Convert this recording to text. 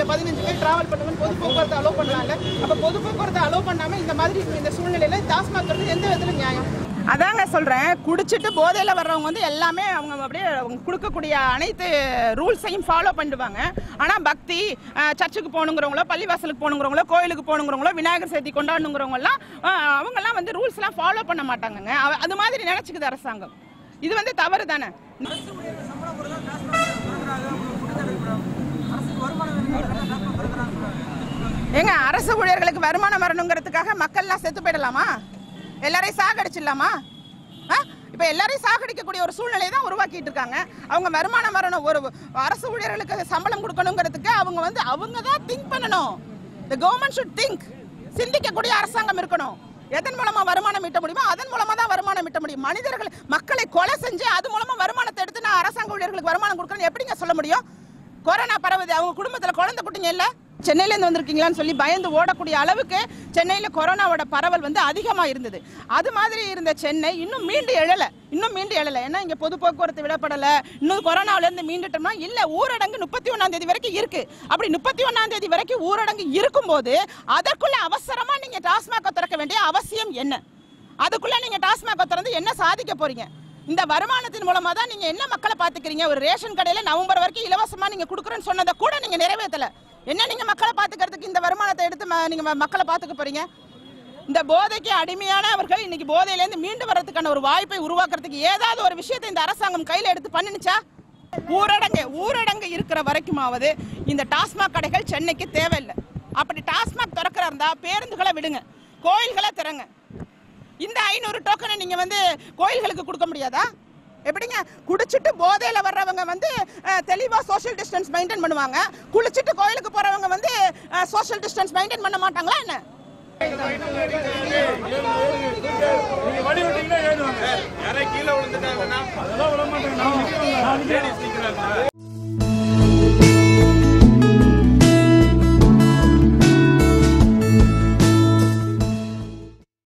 15 பேர் டிராவல் பண்ணுவேன் பொது போக்குவரத்து அலோவ் பண்ணலாம்ல. அப்ப பொது போக்குவரத்து அலோவ் பண்ணாம இந்த மாதிரி இந்த சூழ்நிலையில டாஸ்மாக் வந்து எந்த விதத்துல நியாயம்? அதாங்க சொல்றேன், குடிச்சிட்டு போதையில வர்றவங்க வந்து எல்லாமே அவங்க அப்படியே கொடுக்கக்கூடிய அனைத்து ரூல்ஸையும் ஃபாலோ பண்ணிடுவாங்க. ஆனா பக்தி, சர்ச்சுக்கு போகணுங்கிறவங்களோ, பள்ளிவாசலுக்கு போகணுங்கிறவங்களோ, கோயிலுக்கு போகணுங்கிறவங்களோ, விநாயகர் சதுர்த்தி கொண்டாடணுங்கிறவங்க எல்லாம் அவங்கெல்லாம் வந்து ரூல்ஸ் எல்லாம் ஃபாலோ பண்ண மாட்டாங்க. அது மாதிரி நினைச்சுக்குது அரசாங்கம். இது வந்து தவறு தானே. ஏங்க அரசு ஊழியர்களுக்கு வருமானம் வரணுங்கிறதுக்காக மக்கள்லாம் செத்து போயிடலாமா? எல்லாரையும் சாகடிச்சிடலாமா? இப்போ எல்லாரையும் சாகடிக்கக்கூடிய ஒரு சூழ்நிலையை தான் உருவாக்கிட்டு இருக்காங்க. அவங்க வருமானம் வரணும், ஒரு அரசு ஊழியர்களுக்கு சம்பளம் கொடுக்கணுங்கிறதுக்கு அவங்க தான் திங்க் பண்ணணும். the government should think. சிந்திக்கக்கூடிய அரசாங்கம் இருக்கணும். எதன் மூலமா வருமானம் ஈட்ட முடியுமோ அதன் மூலமா தான் வருமானம் ஈட்ட முடியும். மக்களை கொலை செஞ்சு அது மூலமா வருமானத்தை எடுத்து நான் அரசாங்க ஊழியர்களுக்கு வருமானம் கொடுக்கறேன்னு எப்படிங்க சொல்ல முடியும்? கொரோனா பரவுது, அவங்க குடும்பத்துல குழந்தை குட்டிங்க இல்ல, சென்னையில இருந்து வந்திருக்கீங்களான்னு சொல்லி பயந்து ஓடக்கூடிய அளவுக்கு சென்னையில கொரோனாவோட பரவல் வந்து அதிகமா இருந்தது. அது மாதிரி இருந்த சென்னை இன்னும் மீண்டு எழல. ஏன்னா இங்க பொது போக்குவரத்து விடப்படல. இன்னும் கொரோனாவில இருந்து மீண்டுட்டோம்னா இல்ல, ஊரடங்கு 31ஆம் தேதி வரைக்கும் இருக்கு. அப்படி 31ஆம் தேதி வரைக்கும் ஊரடங்கு இருக்கும்போது அதற்குள்ள அவசரமா நீங்க டாஸ்மாக் திறக்க வேண்டிய அவசியம் என்ன? அதுக்குள்ள நீங்க டாஸ்மாக் திறந்து என்ன சாதிக்க போறீங்க? இந்த வருமானத்தின் மூலமா தான் நீங்க என்ன மக்களை பாத்துக்கிறீங்க? ஒரு ரேஷன் கடையில நவம்பர் வரைக்கும் இலவசமா நீங்க கொடுக்குறேன்னு சொன்னதை கூட நீங்க நிறைவேற்றல. என்ன நீங்க மக்களை பாத்துக்கிறதுக்கு இந்த வருமானத்தை எடுத்து நீங்க மக்களை பாத்துக்க போறீங்க? இந்த போதைக்கு அடிமையானவர்கள் இன்னைக்கு போதையிலேருந்து மீண்டு வர்றதுக்கான ஒரு வாய்ப்பை உருவாக்குறதுக்கு ஏதாவது ஒரு விஷயத்தை இந்த அரசாங்கம் கையில எடுத்து பண்ணுச்சா? ஊரடங்கு இருக்கிற வரைக்குமாவது இந்த டாஸ்மாக் கடைகள் சென்னைக்கு தேவையில்லை. அப்படி டாஸ்மாக் திறக்கிறா இருந்தா பேருந்துகளை விடுங்க, கோயில்களை திறங்க. இந்த 500 டோக்கனை நீங்க வந்து கோயில்களுக்கு கொடுக்க முடியாதா? எப்படிங்க? குடிச்சிட்டு போதையில வர்றவங்க வந்து தெளிவா சோஷியல் டிஸ்டன்ஸ் மெயின்டைன் பண்ணுவாங்க, குளிச்சிட்டு கோயிலுக்கு போறவங்க வந்து சோஷியல் டிஸ்டன்ஸ் மெயின்டைன் பண்ண மாட்டாங்களா என்ன? யாரை கீழே விழுந்துட்டாங்கன்னா